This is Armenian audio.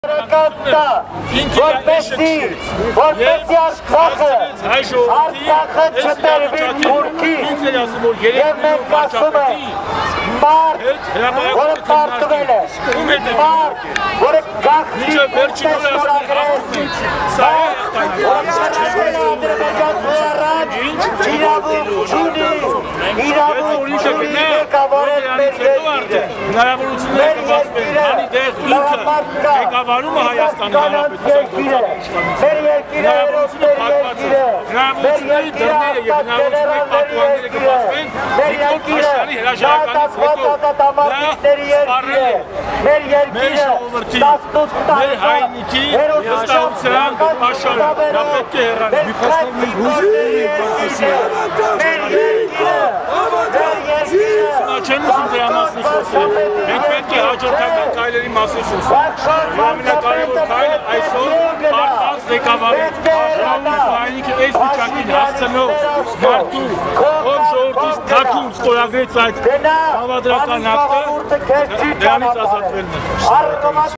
որպեսի Արցախը չտերվի թուրքի և մենք ասում ենք մարդ, որը պարտվել է, մարդ, որը գաղթի որպես նորագրեց, որը կրացել է ադրբեջանցու առաջ, իրավունք չունի ղեկավարել մեր երկիրը, մեր երկիրը ղեկավարումը Հայաստանի Հանրապետության մեր երկիրը երոշներ երկիրը, մեր երկիրը արտակերարանների երկիրը, մեր երկիրը նահատակված ազատամարտիկների երկիրը, մեր երկիրը 18 տարվա հերոսության պետք է հեռանալ։ Մեր երկիրը չեմ ուզում դրա մասին խոսել, մենք պետք է հաջորդական քայլերի մասին խոսենք։ Ամենակարևոր քայլը այսօր պարտված ղեկավարել հայրենիքի այս վիճակին հասցնող մարդու, ով ժողովրդից թաքուն ստորագրեց այդ հավադրական ակտը, դրանից ազատվելն է։